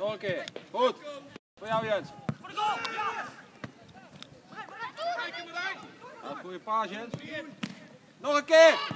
Nog een keer. Goed. Voor jou, Jens. Voor de goal! Ja, goede paas, Jens. Nog een keer.